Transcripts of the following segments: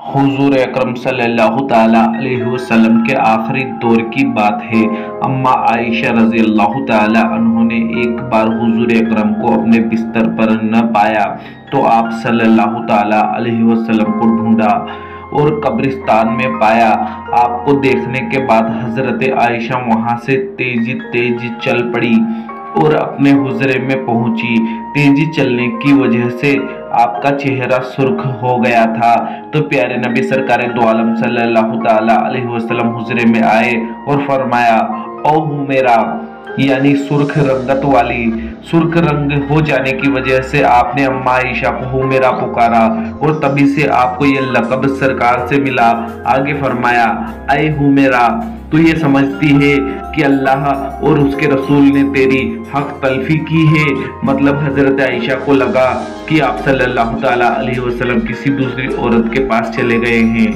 हुजूर अकरम सल्लल्लाहु ताला अलैहि वसल्लम के आखिरी दौर की बात है। अम्मा आयशा रज़ी अल्लाह ताला अन्हा ने एक बार हुजूर अकरम को अपने बिस्तर पर न पाया तो आप सल्लल्लाहु ताला अलैहि वसल्लम को ढूंढा और कब्रिस्तान में पाया। आपको देखने के बाद हजरत आयशा वहां से तेजी चल पड़ी और अपने हुजरे में पहुंची। तेजी चलने की वजह से आपका चेहरा सुर्ख हो गया था तो प्यारे नबी सरकार दो आलम सल्लल्लाहु ताला अलैहि वसल्लम हुजरे में आए और फरमाया, ओ मेरा, यानी सुर्ख रंगत वाली। सुर्ख रंग हो जाने की वजह से आपने अम्मा आयशा को मेरा पुकारा और तभी से आपको ये लक़ब सरकार से मिला। आगे फरमाया, ऐ मेरा, तू ये समझती है कि अल्लाह और उसके रसूल ने तेरी हक तलफी की है। मतलब हजरत आयशा को लगा कि आप सल्लल्लाहु ताला अलैहि वसल्लम किसी दूसरी औरत के पास चले गए हैं।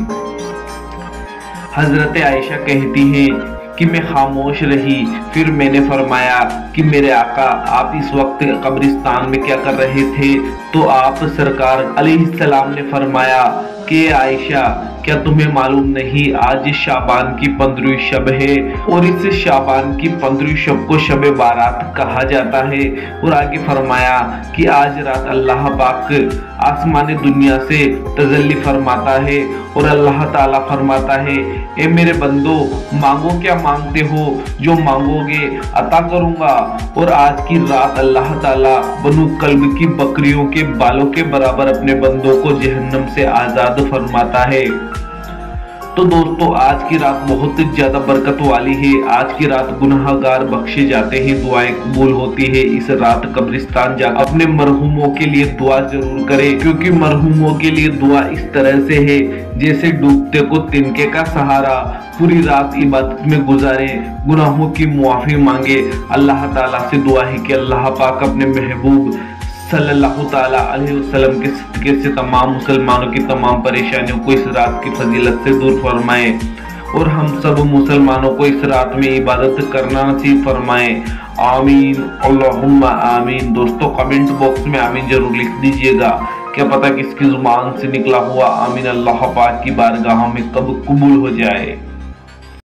हजरत आयशा कहती हैं कि मैं खामोश रही। फिर मैंने फरमाया कि मेरे आका, आप इस वक्त कब्रिस्तान में क्या कर रहे थे? तो आप सरकार अलैहिस्सलाम ने फरमाया कि आयशा, क्या तुम्हें मालूम नहीं आज शाबान की 15वीं शब है और इस शाबान की 15वीं शब को शब बारात कहा जाता है। और आगे फरमाया कि आज रात अल्लाह पाक आसमान दुनिया से तजल्ली फरमाता है और अल्लाह ताला फरमाता है, ए मेरे बंदो, मांगो क्या मांगते हो, जो मांगोगे अता करूंगा। और आज की रात अल्लाह ताला बनु कल्ब की बकरियों के बालों के बराबर अपने बंदों को जहन्नम से आजाद फरमाता है। तो दोस्तों, आज की रात बहुत ज्यादा बरकत वाली है। आज की रात गुनाहगार बख्शे जाते हैं, दुआएं कबूल होती है। इस रात कब्रिस्तान जाकर अपने मरहूमों के लिए दुआ जरूर करें, क्योंकि मरहूमों के लिए दुआ इस तरह से है जैसे डूबते को तिनके का सहारा। पूरी रात इबादत में गुजारे, गुनाहों की मुआफी मांगे। अल्लाह ताला से दुआ है कि अल्लाह पाक अपने महबूब सल्लल्लाहु ताला अलैहि वसल्लम के सदके से तमाम मुसलमानों की तमाम परेशानियों को इस रात की फजीलत से दूर फरमाए और हम सब मुसलमानों को इस रात में इबादत करना नसीब फरमाए। आमीन अल्लाहुम्मा आमीन। दोस्तों, कमेंट बॉक्स में आमीन जरूर लिख दीजिएगा। क्या पता किसकी जुबान से निकला हुआ आमीन अल्लाह पाक की बारगाह में कब कबूल हो जाए।